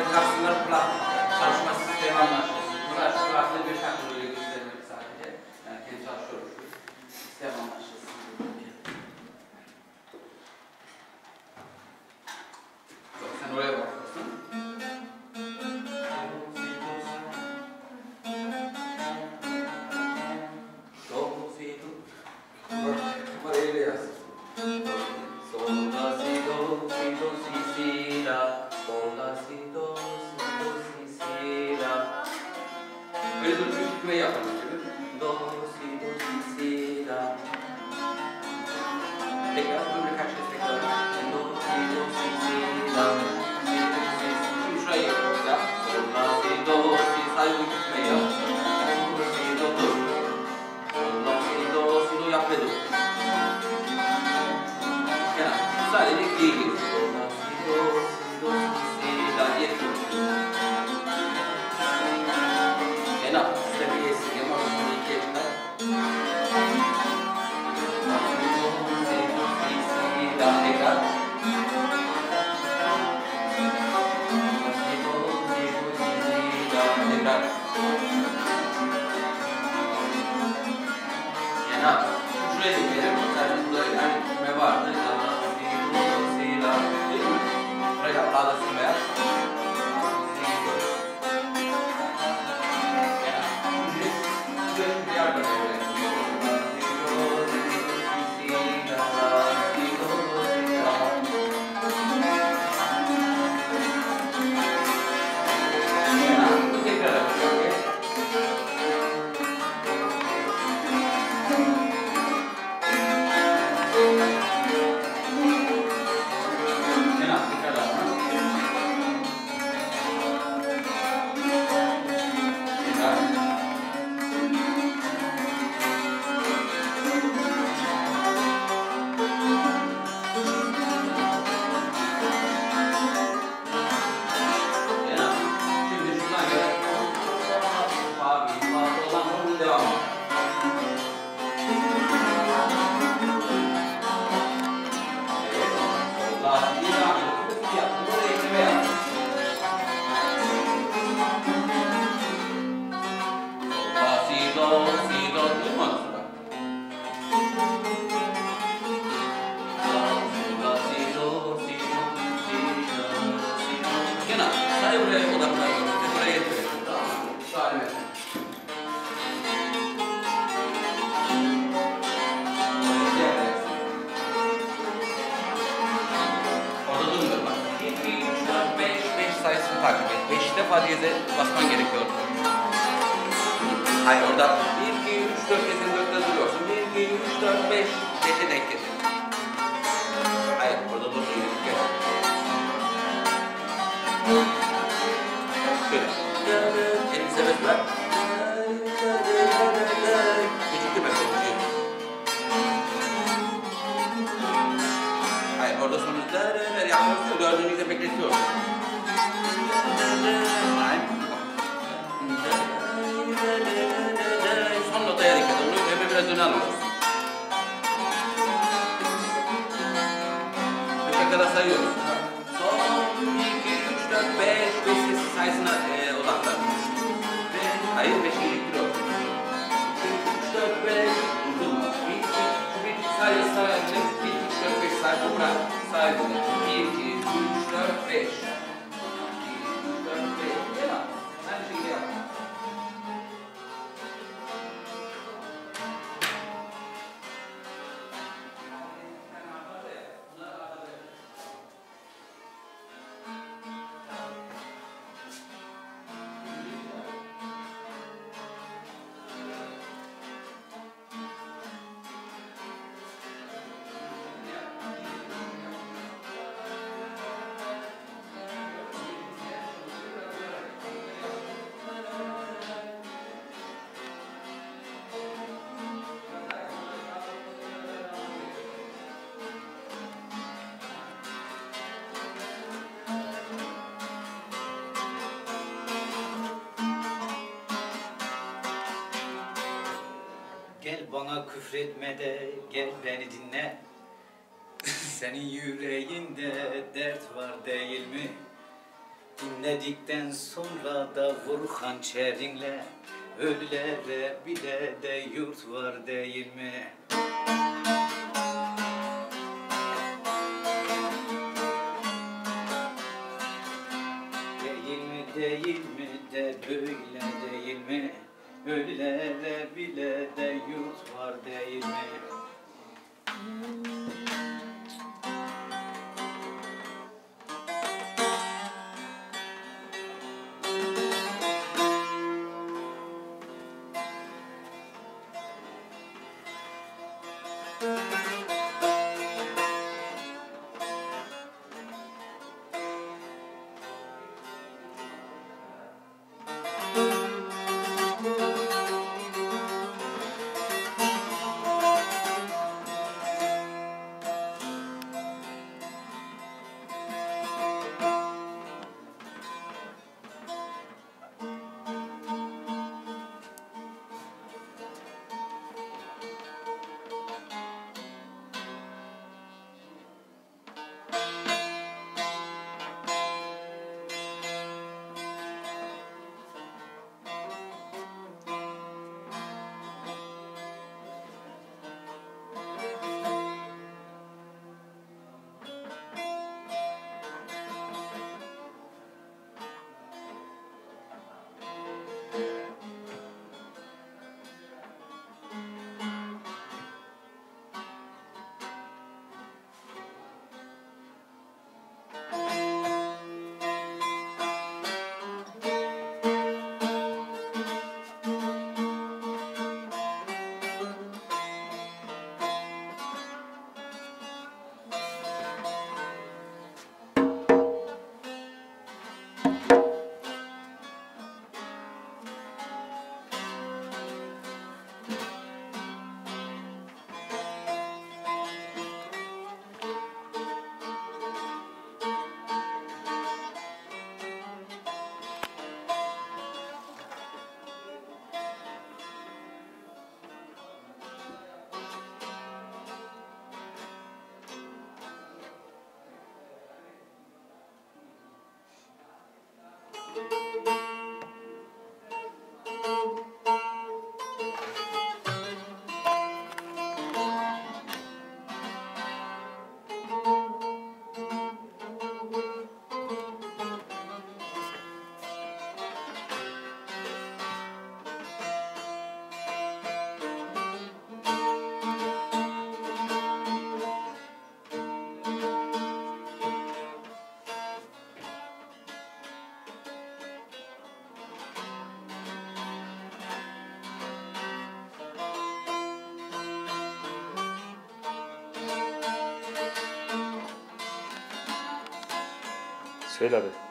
kapsınlar plak çalışma sistemi anlaşılsın. Burada farklı bir takımıyla göstermek sadece. Yani kendi çalışıyoruz. Sistem anlaşılsın. Sen oraya bakıyorsun. Öyle yaz. Sol, la, si, do, si, si, la. Sol, la, si, do, si, si, la. Öyle bir hükme yapalım. Do, si, si, la. Tekrar bunu birkaç kez tekrar. Do, si, la. Si, si. Şimdi şurayı yap. Sol, la, si, do, si. Sadece bu hükme yap. Do, si, do, do. Sol, la, si, do, yap ve do. Sadece ikiye gir. Do, si, do, si, la diye konuşuyor. Ena, seviyesi, yamanın ikiye çıkar. Do, si, la, tekrar. Do, si, la, tekrar. Ena, şuraya dikelim. Zaten burada yani küme vardı. Buraya daha da sürmeye. Defa diyeze basman gerekiyor. Hayır orada 1, 2, 3, 4 kesin 4'te duruyorsun. 1, 2, 3, 4, 5, 5'e denk kesin. Hayır orada dur. Gel. Şöyle. Elini serbest bırak. Geciktirme sonucu. Hayır orada sonuçta yapıyorsun. Dördüncüyü bekletiyorsun. Son notaya dikkat edin. Onu biraz öne alıyoruz. 3'e kadar sayıyoruz. Son 2, 3, 4, 5 ve ses sayısına odaklan. Hayır 5'i getiriyoruz. 2, 3, 4, 5 durdurma. 1, 2, 3, sadece sayabilir. 1, 2, 3, 4, 5 sayı bırak. Sayabilir. 1, 2, 3, 4, 5. Bana küfretme de gel beni dinle. Senin yüreğinde dert var değil mi? Dinledikten sonra da vur hançerinle, ölülere bile de yurt var değil mi? Değil mi, değil mi de böyle değil mi? Ölülere bile de yurt var değil mi? Söyle abi.